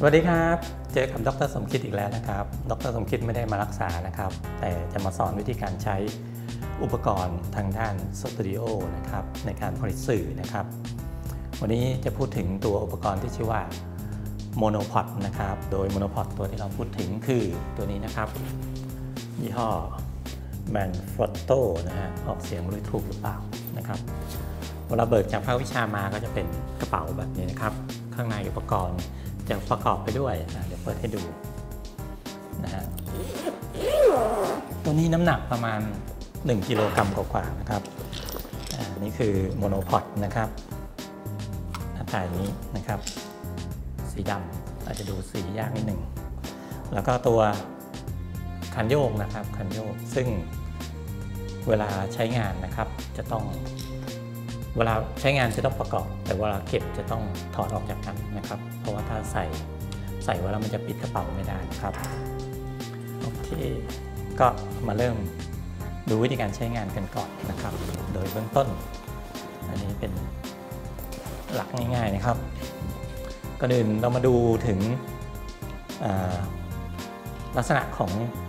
สวัสดีครับเจอกับดร.สมคิดอีกแล้วนะครับดร.สมคิดไม่ได้มารักษานะครับแต่จะมาสอนวิธีการใช้อุปกรณ์ทางด้านสตูดิโอนะครับในการผลิตสื่อนะครับวันนี้จะพูดถึงตัวอุปกรณ์ที่ชื่อว่าโมโนพอดนะครับโดยโมโนพอดตัวที่เราพูดถึงคือตัวนี้นะครับยี่ห้อแมนฟรอตโตนะฮะออกเสียงรู้ถูกหรือเปล่านะครับเวลาเบิกจากภาควิชามาก็จะเป็นกระเป๋าแบบนี้นะครับข้างในอุปกรณ์จะประกอบไปด้วยเดี๋ยวเปิดให้ดูนะฮะตัวนี้น้ำหนักประมาณ1กิโลกรัมกว่าๆนะครับนี่คือโมโนพอดนะครับหน้าตาอย่างนี้นะครับสีดำอาจจะดูสียากนิดหนึ่งแล้วก็ตัวคันโยกนะครับคันโยกซึ่งเวลาใช้งานนะครับจะต้องเวลาใช้งานจะต้องประกอบแต่เวลาเก็บจะต้องถอดออกจากกันนะครับเพราะว่าถ้าใส่ไว้แล้วมันจะปิดกระเป๋าไม่ได้ครับโอเคก็มาเริ่มดูวิธีการใช้งานกันก่อนนะครับโดยเบื้องต้นอันนี้เป็นหลักง่ายๆนะครับก่อนอื่นเรามาดูถึงลักษณะของ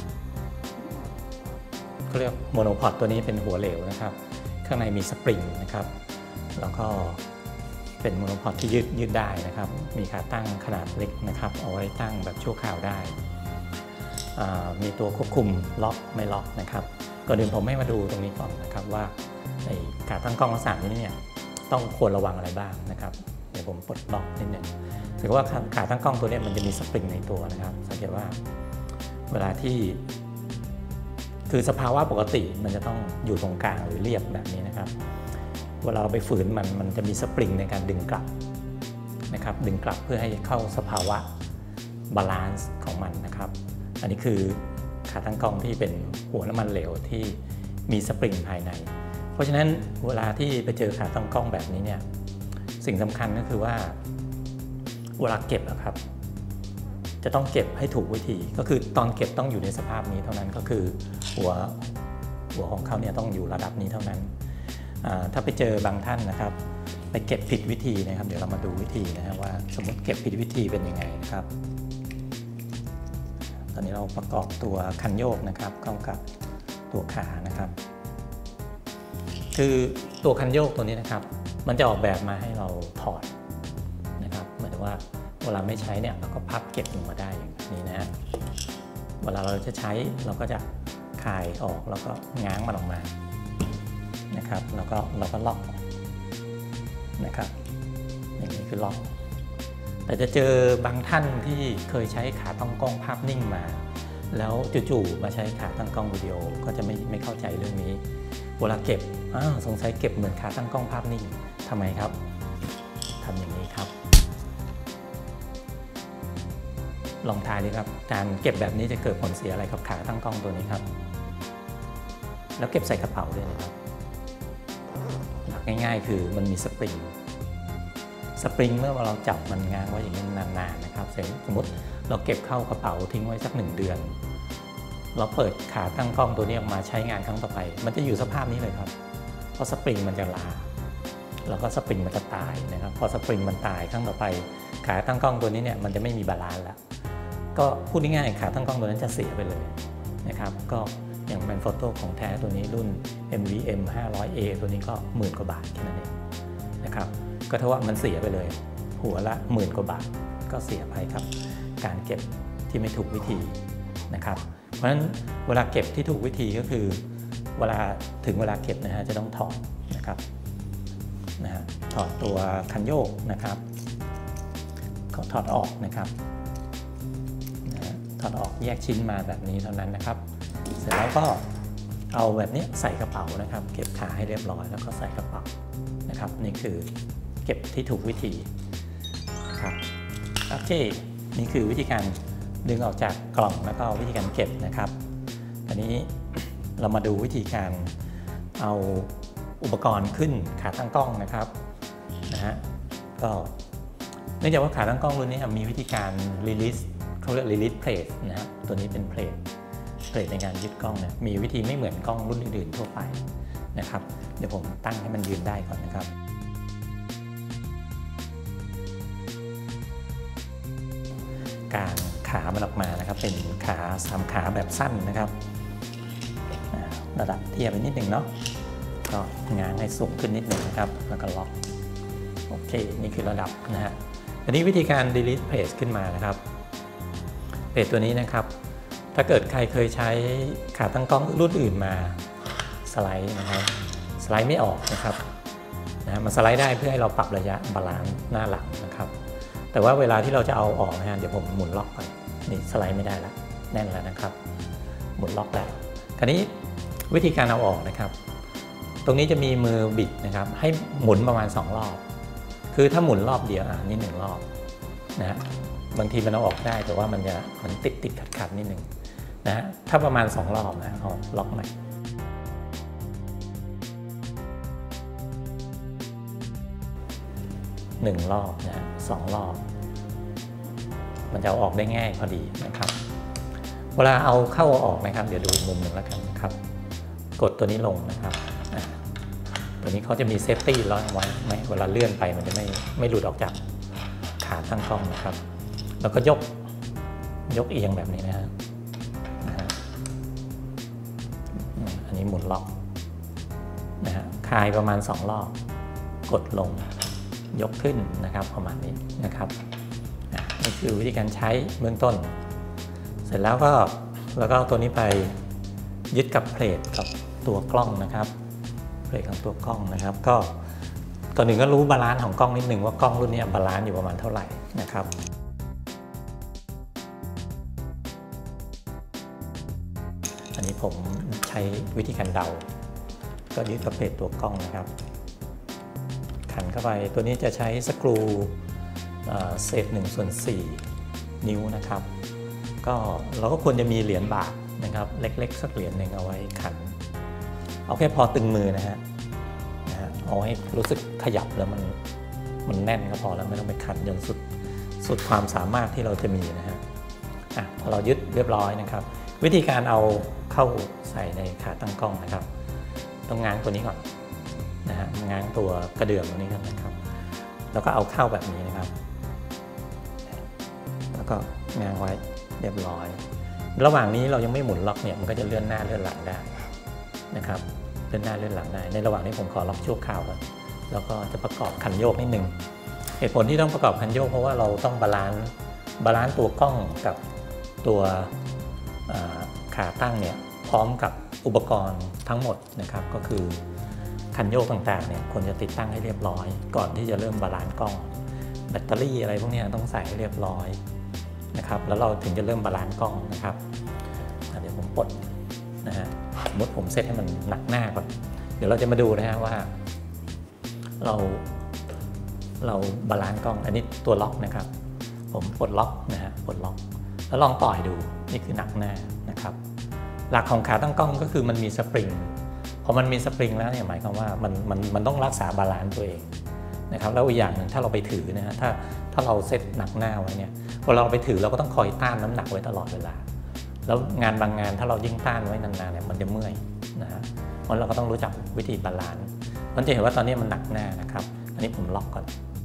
เขาเรียกโมโนพอดตัวนี้เป็นหัวเหลวนะครับข้างในมีสปริงนะครับแล้วก็เป็นโมโนพอดที่ยืดได้นะครับมีขาตั้งขนาดเล็กนะครับเอาไว้ตั้งแบบชั่วคราวได้มีตัวควบคุมล็อกไม่ล็อกนะครับก่อนอื่นผมให้มาดูตรงนี้ก่อนนะครับว่าในขาตั้งกล้องลักษณะนี้เนี่ยต้องควรระวังอะไรบ้างนะครับเดี๋ยวผมปลดล็อกนิดหนึ่งถือว่าขาตั้งกล้องตัวนี้มันจะมีสปริงในตัวนะครับสังเกตว่าเวลาที่คือสภาวะปกติมันจะต้องอยู่ตรงกลางหรือเรียบแบบนี้นะครับเวลาเราไปฝืนมันจะมีสปริงในการดึงกลับนะครับดึงกลับเพื่อให้เข้าสภาวะบาลานซ์ของมันนะครับอันนี้คือขาตั้งกล้องที่เป็นหัวน้ำมันเหลวที่มีสปริงภายในเพราะฉะนั้นเวลาที่ไปเจอขาตั้งกล้องแบบนี้เนี่ยสิ่งสำคัญก็คือว่าเวลาเก็บนะครับจะต้องเก็บให้ถูกวิธีก็คือตอนเก็บต้องอยู่ในสภาพนี้เท่านั้นก็คือหัวของเขาเนี่ยต้องอยู่ระดับนี้เท่านั้นถ้าไปเจอบางท่านนะครับไปเก็บผิดวิธีนะครับเดี๋ยวเรามาดูวิธีนะครับว่าสมมติเก็บผิดวิธีเป็นยังไงนะครับตอนนี้เราประกอบตัวคันโยกนะครับเข้ากับตัวขานะครับคือตัวคันโยกตัวนี้นะครับมันจะออกแบบมาให้เราถอดนะครับเหมือนว่าเวลาไม่ใช้เนี่ยเราก็พับเก็บลงมาได้อย่างนี้นะฮะเวลาเราจะใช้เราก็จะคลายออกแล้วก็ง้างมันออกมานะครับแล้วก็เราก็ล็อกนะครับอย่างนี้คือล็อกแต่จะเจอบางท่านที่เคยใช้ขาตั้งกล้องภาพนิ่งมาแล้วจู่ๆมาใช้ขาตั้งกล้องวิดีโอก็จะไม่เข้าใจเรื่องนี้เวลาเก็บสงสัยเก็บเหมือนขาตั้งกล้องภาพนิ่งทำไมครับทำอย่างนี้ครับลองทายดูครับการเก็บแบบนี้จะเกิดผลเสียอะไรกับขาตั้งกล้องตัวนี้ครับแล้วเก็บใส่กระเป๋าด้วยนะครับหลักง่ายๆคือมันมีสปริงเมื่อเราจับมันง้างไว้อย่างนี้นานๆนะครับสมมติเราเก็บเข้ากระเป๋าทิ้งไว้สัก1 เดือนเราเปิดขาตั้งกล้องตัวนี้ออกมาใช้งานครั้งต่อไปมันจะอยู่สภาพนี้เลยครับเพราะสปริงมันจะลาแล้วก็สปริงมันจะตายนะครับพอสปริงมันตายครั้งต่อไปขาตั้งกล้องตัวนี้เนี่ยมันจะไม่มีบาลานซ์แล้วก็พูดง่ายๆขาตั้งกล้องตัวนั้นจะเสียไปเลยนะครับก็อย่างแมนโฟโต้ของแท้ตัวนี้รุ่น MVM 500A ตัวนี้ก็10,000 กว่าบาทแค่นั้นเองนะครับก็เท่าว่ามันเสียไปเลยหัวละ10,000 กว่าบาทก็เสียไปครับการเก็บที่ไม่ถูกวิธีนะครับเพราะฉะนั้นเวลาเก็บที่ถูกวิธีก็คือเวลาถึงเวลาเก็บนะฮะจะต้องถอดนะครับถอดตัวคันโยกนะครับก็ถอดออกนะครับถอดออกแยกชิ้นมาแบบนี้เท่านั้นนะครับเสร็จแล้วก็เอาแบบนี้ใส่กระเป๋านะครับเก็บขาให้เรียบร้อยแล้วก็ใส่กระเป๋านะครับนี่คือเก็บที่ถูกวิธีนะครับโอเคนี่คือวิธีการดึงออกจากกล่องแล้วก็วิธีการเก็บนะครับอันนี้เรามาดูวิธีการเอาอุปกรณ์ขึ้นขาตั้งกล้องนะครับก็เนื่องจากว่าขาตั้งกล้องรุ่นนี้มีวิธีการรีลิสเขาเรียกรีลิสเพลทนะตัวนี้เป็นเพลทในการยึดกล้องเนี่ยมีวิธีไม่เหมือนกล้องรุ่นอื่นๆทั่วไปนะครับเดี๋ยวผมตั้งให้มันยืนได้ก่อนนะครับกางขามันออกมานะครับเป็นขา3ขาแบบสั้นนะครับระดับเทียบไปนิดหนึ่งเนาะก็ง้างให้สูงขึ้นนิดหนึ่งนะครับแล้วก็ล็อกโอเคนี่คือระดับนะฮะอันนี้วิธีการ delete page ขึ้นมานะครับเพจตัวนี้นะครับถ้าเกิดใครเคยใช้ขาตั้งกล้องรุ่นอื่นมาสไลด์นะครับสไลด์ไม่ออกนะครับมันสไลด์ได้เพื่อให้เราปรับระยะบาลานซ์หน้าหลังนะครับแต่ว่าเวลาที่เราจะเอาออกนะฮะเดี๋ยวผมหมุนล็อกก่อนนี่สไลด์ไม่ได้แล้วแน่นแล้วนะครับหมุนล็อกแล้วคราวนี้วิธีการเอาออกนะครับตรงนี้จะมีมือบิดนะครับให้หมุนประมาณ2รอบคือถ้าหมุนรอบเดียวนี่1รอบนะฮะบางทีมันเอาออกได้แต่ว่ามันติดขัดนิดนึงนะฮะถ้าประมาณ2รอบนะเอาล็อกใหม่1รอบนะฮะ2รอบมันจะเอาออกได้ง่ายพอดีนะครับเวลาเอาเข้าออกนะครับเดี๋ยวดูอีกมุมหนึ่งแล้วกันนะครับกดตัวนี้ลงนะครับตัวนี้เขาจะมีเซฟตี้ล็อกไว้ไม่เวลาเลื่อนไปมันจะไม่หลุดออกจากขาตั้งกล้องนะครับแล้วก็ยกเอียงแบบนี้นะฮะอันนี้หมุนล็อกนะฮะคลายประมาณ2รอบกดลงยกขึ้นนะครับประมาณนี้นะครับนี่คือวิธีการใช้เบื้องต้นเสร็จแล้วก็เอาตัวนี้ไปยึดกับเพลทกับตัวกล้องนะครับเพลทของตัวกล้องนะครับก็ก่อนหนึ่งก็รู้บาลานซ์ของกล้องนิดหนึ่งว่ากล้องรุ่นนี้บาลานซ์อยู่ประมาณเท่าไหร่นะครับอันนี้ผมใช้วิธีการเดาก็ยึดกับเพลทตัวกล้องนะครับขันเข้าไปตัวนี้จะใช้สกรูเศษ1/4 นิ้วนะครับก็เราก็ควรจะมีเหรียญบาทนะครับเล็กๆสักเหรียญหนึ่งเอาไว้ขันเอาแค่พอตึงมือนะฮะเอาให้รู้สึกขยับแล้วมันแน่นก็พอแล้วไม่ต้องไปขันจนสุดความสามารถที่เราจะมีนะฮะพอเรายึดเรียบร้อยนะครับวิธีการเอาเข้าใส่ในขาตั้งกล้องนะครับต้องง้างตัวนี้ก่อนนะฮะง้างตัวกระเดื่องตรงนี้ก่อนนะครับแล้วก็เอาเข้าแบบนี้นะครับแล้วก็ง้างไว้เรียบร้อยระหว่างนี้เรายังไม่หมุนล็อกเนี่ยมันก็จะเลื่อนหน้าเลื่อนหลังได้นะครับเลื่อนหน้าเลื่อนหลังได้ในระหว่างนี้ผมขอล็อกชั่วคราวก่อนแล้วก็จะประกอบคันโยกนิดนึงเหตุผลที่ต้องประกอบคันโยกเพราะว่าเราต้องบาลานซ์ตัวกล้องกับตัวขาตั้งเนี่ยพร้อมกับอุปกรณ์ทั้งหมดนะครับก็คือคันโยกต่างๆเนี่ยควรจะติดตั้งให้เรียบร้อยก่อนที่จะเริ่มบาลานซ์กล้องแบตเตอรี่อะไรพวกนี้ต้องใส่ให้เรียบร้อยนะครับแล้วเราถึงจะเริ่มบาลานซ์กล้องนะครับเดี๋ยวผมปลดนะฮะสมมติผมเซตให้มันหนักหน้าก่อนเดี๋ยวเราจะมาดูนะฮะว่าเราบาลานซ์กล้องอันนี้ตัวล็อกนะครับผมปลดล็อกนะฮะปลดล็อกแล้วลองต่อยดูนี่คือหนักหน้านะครับหลักของขาตั้งกล้องก็คือมันมีสปริงพอมันมีสปริงแล้วเนี่ยหมายความว่ามันต้องรักษาบาลานซ์ตัวเองนะครับแล้วอีกอย่างหนึ่งถ้าเราไปถือนะฮะถ้าเราเซตหนักหน้าไว้เนี่ยพอเราไปถือเราก็ต้องคอยต้านน้ำหนักไว้ตลอดเวลาแล้วงานบางงานถ้าเรายิ่งต้านไว้นานๆเนี่ยมันจะเมื่อยนะฮะเพราะเราก็ต้องรู้จักวิธีบาลานซ์มันจะเห็นว่าตอนนี้มันหนักหน้านะครับอันนี้ผมล็อกก่อน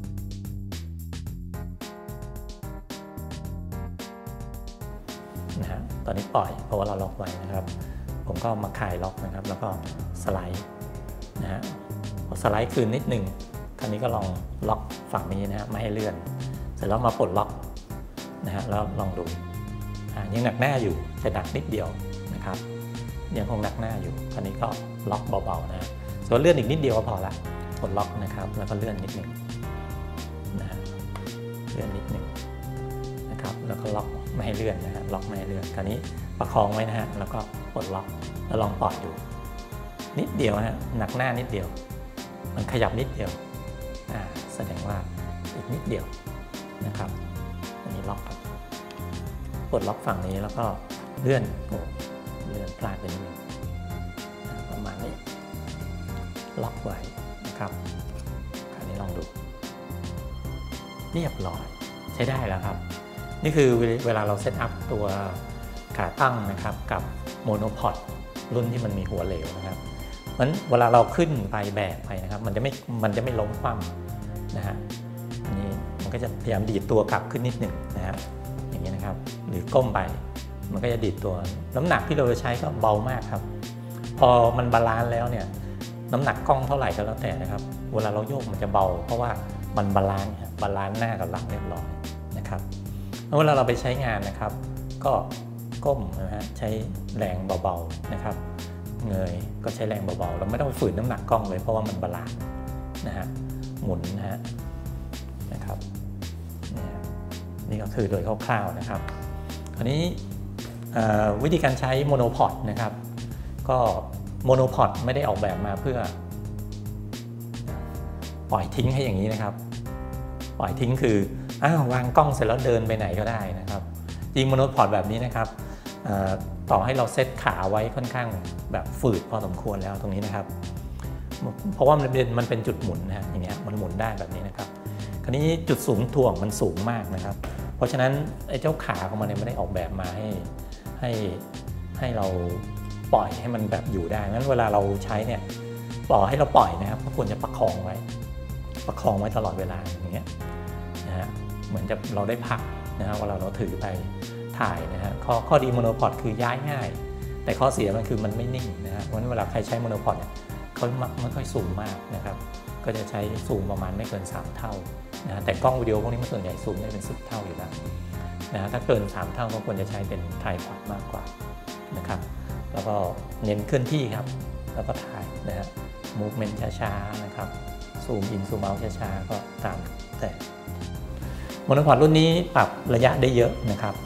นะฮะตอนนี้ปล่อยเพราะว่าเราล็อกไว้นะครับผมก็มาคลายล็อกนะครับแล้วก็สไลด์นะฮะพอสไลด์คืนนิดหนึ่งคราวนี้ก็ลองล็อกฝั่งนี้นะฮะไม่ให้เลื่อนเสร็จแล้วมาปลดล็อกนะฮะแล้วลองดูยังหนักหน้าอยู่แต่หนักนิดเดียวนะครับยังคงหนักหน้าอยู่คราวนี้ก็ล็อกเบาๆนะส่วนเลื่อนอีกนิดเดียวก็พอละปลดล็อกนะครับแล้วก็เลื่อนนิดหนึ่งนะเลื่อนนิดหนึ่งนะครับแล้วก็ล็อกไม่ให้เลื่อนนะฮะล็อกไม่ให้เลื่อนคราวนี้ประคองไว้นะฮะแล้วก็ปลดล็อกแล้วลองปล่อยดูนิดเดียวฮะหนักหน้านิดเดียวมันขยับนิดเดียวแสดงว่าอีกนิดเดียวนะครับอันนี้ล็อกปลดล็อกฝั่งนี้แล้วก็เลื่อนพลาดไปนิดนึงประมาณนี้ล็อกไว้นะครับคราวนี้ลองดูเรียบร้อยใช้ได้แล้วครับนี่คือเวลาเราเซตอัพตัวขาตั้งนะครับกับโมโนพอดรุ่นที่มันมีหัวเหลวนะครับมันเวลาเราขึ้นไปแบกไปนะครับมันจะไม่ล้มคว่ำนะฮะอันนี้มันก็จะพยายามดีดตัวกลับขึ้นนิดหนึ่งนะฮะอย่างนี้นะครับรือก้มไปมันก็จะดีดตัวน้ำหนักที่เราจะใช้ก็เบามากครับพอมันบาลานซ์แล้วเนี่ยน้ำหนักกล้องเท่าไหร่ก็แล้วแต่นะครับเวลาเราโยกมันจะเบาเพราะว่ามันบาลานซ์หน้ากับหลังเรียบร้อยนะครับแล้วเวลาเราไปใช้งานนะครับก็ก้มนะฮะใช้แรงเบาๆนะครับเงยก็ใช้แรงเบาๆเราไม่ต้องฝืนน้ำหนักกล้องเลยเพราะว่ามันบาลานซ์นะฮะหมุนนะครับนี่ก็คือโดยคร่าวๆนะครับคราวนี้วิธีการใช้โมโนพอดนะครับก็โมโนพอดไม่ได้ออกแบบมาเพื่อปล่อยทิ้งให้อย่างนี้นะครับปล่อยทิ้งคือวางกล้องเสร็จแล้วเดินไปไหนก็ได้นะครับจริงโมโนพอดแบบนี้นะครับต่อให้เราเซตขาไว้ค่อนข้างแบบฝืดพอสมควรแล้วตรงนี้นะครับเพราะว่ามันเป็นจุดหมุนนะฮะอย่างเงี้ยมันหมุนได้แบบนี้นะครับคราวนี้จุดสูงถ่วงมันสูงมากนะครับเพราะฉะนั้นไอ้เจ้าขาของมันเนี่ยไม่ได้ออกแบบมาให้เราปล่อยให้มันแบบอยู่ได้งั้นเวลาเราใช้เนี่ยให้เราปล่อยนะครับก็ควรจะประคองไว้ตลอดเวลาอย่างเงี้ยนะฮะเหมือนจะเราได้พักนะฮะเวลาเราถือไปถ่ายนะฮะข้อดีโมโนพอดคือย้ายง่ายแต่ข้อเสียมันคือมันไม่นิ่งนะฮะเพราะฉะนั้นเวลาใครใช้โมโนพอดเนี่ยเขาไม่ค่อยซูมมากนะครับก็จะใช้ซูมประมาณไม่เกิน3เท่านะแต่กล้องวิดีโอพวกนี้มันส่วนใหญ่ซูมได้เป็น10 เท่าอยู่แล้วนะถ้าเกิน3 เท่าก็ควรจะใช้เป็นไทรพอดมากกว่านะครับแล้วก็เน้นเคลื่อนที่ครับแล้วก็ถ่ายนะฮะมูฟเมนต์ช้าๆนะครับซูมอินซูมเอาท์ช้าๆก็ตามแต่โมโนพอดรุ่นนี้ปรับระยะได้เยอะนะครับ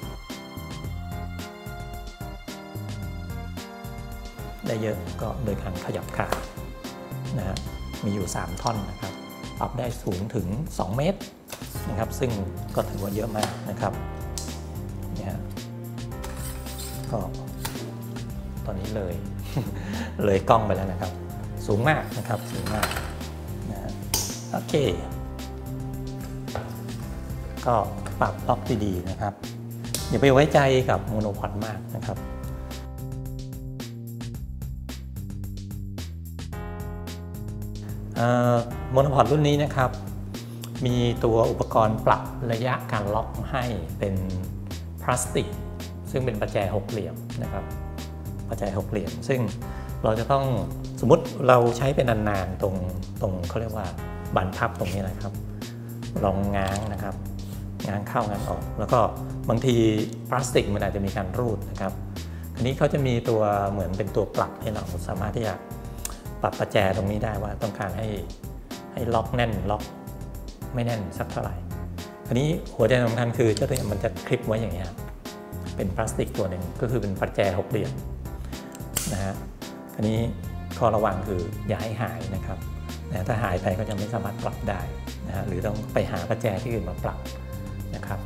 ได้เยอะก็โดยการขยับขานะฮะมีอยู่3ท่อนนะครับปรับได้สูงถึง2 เมตรนะครับซึ่งก็ถือว่าเยอะมากนะครับเนี่ยก็ตอนนี้เลย เลยกล้องไปแล้วนะครับสูงมากนะครับสูงมากนะโอเคก็ปรับล็อกดีๆนะครับอย่าไปไว้ใจกับโมโนพอดมากนะครับโมโนพอดรุ่นนี้นะครับมีตัวอุปกรณ์ปรับระยะการล็อกให้เป็นพลาสติกซึ่งเป็นประแจ6 เหลี่ยมนะครับประแจ6 เหลี่ยมซึ่งเราจะต้องสมมุติเราใช้เป็นนานๆตรงเขาเรียกว่าบานพับตรงนี้นะครับลองง้างนะครับง้างเข้าง้างออกแล้วก็บางทีพลาสติกมันอาจจะมีการรูดนะครับทีนี้เขาจะมีตัวเหมือนเป็นตัวปรับให้เราสามารถที่จะปรับประแจตรงนี้ได้ว่าต้องการให้ล็อกแน่นล็อกไม่แน่นสักเท่าไหร่ทีนี้หัวใจสำคัญคือเจ้าตัวนี้มันจะคลิปไว้อย่างนี้เป็นพลาสติกตัวหนึ่งก็คือเป็นประแจ6 เหลี่ยมนะฮะทีนี้ข้อระวังคืออย่าให้หายนะครับถ้าหายไปก็จะไม่สามารถปรับได้นะฮะหรือต้องไปหาประแจที่อื่นมาปรับนะครับ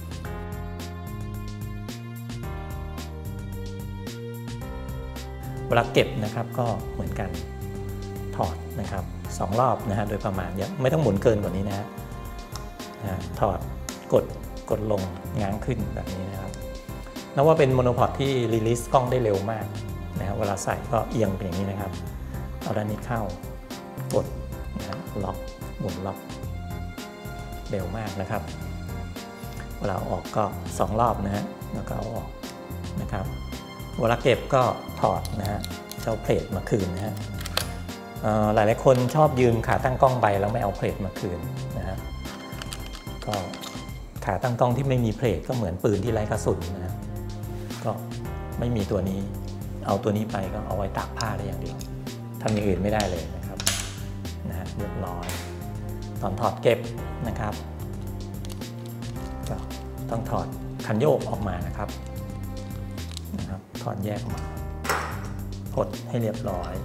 เวลาเก็บนะครับก็เหมือนกันถอดนะครับ2 รอบนะฮะโดยประมาณไม่ต้องหมุนเกินกว่านี้นะฮะถอดกดลงง้างขึ้นแบบนี้นะครับนับว่าเป็นโมโนพอดที่รีลิสกล้องได้เร็วมากนะเวลาใส่ก็เอียงเป็นอย่างนี้นะครับเอาด้านนี้เข้ากดนะล็อกหมุนล็อกเร็วมากนะครับเวลาออกก็2 รอบนะฮะแล้วก็เอาออกนะครับเวลาเก็บก็ถอดนะฮะเจ้าเพลทมาคืนนะฮะหลายคนชอบยืมขาตั้งกล้องไปแล้วไม่เอาเพลทมาคืนนะฮะก็ขาตั้งกล้องที่ไม่มีเพลทก็เหมือนปืนที่ไร้กระสุนนะฮะก็ไม่มีตัวนี้เอาตัวนี้ไปก็เอาไว้ตากผ้าได้อย่างเดียวทำอย่างอื่นไม่ได้เลยนะครับนะฮะเรียบร้อยตอนถอดเก็บนะครับก็ต้องถอดคันโยกออกมานะครับถอดแยกออกมากดให้เรียบร้อย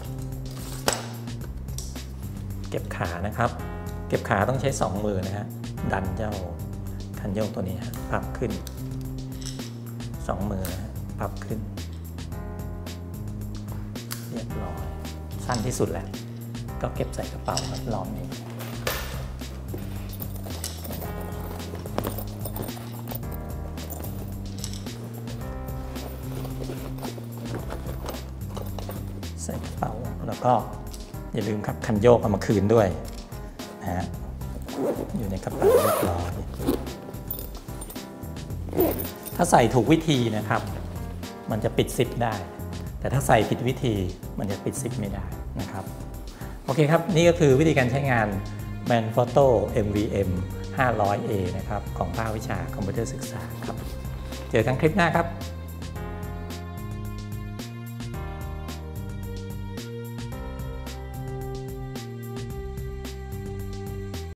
เก็บขานะครับเก็บขาต้องใช้2 มือนะฮะดันเจ้าคันโยกตัวนี้พับขึ้น2 มือนะพับขึ้นเรียบร้อยสั้นที่สุดแล้วก็เก็บใส่กระเป๋าครับรอบนี้ใส่กระเป๋าแล้วก็อย่าลืมครับคันโยกเอามาคืนด้วยนะฮะอยู่ในกระเป๋าเรียบร้อยถ้าใส่ถูกวิธีนะครับมันจะปิดซิปได้แต่ถ้าใส่ผิดวิธีมันจะปิดซิปไม่ได้นะครับโอเคครับนี่ก็คือวิธีการใช้งาน Manfrotto MVM 500A นะครับของภาควิชาคอมพิวเตอร์ศึกษาครับเจอกันคลิปหน้าครับ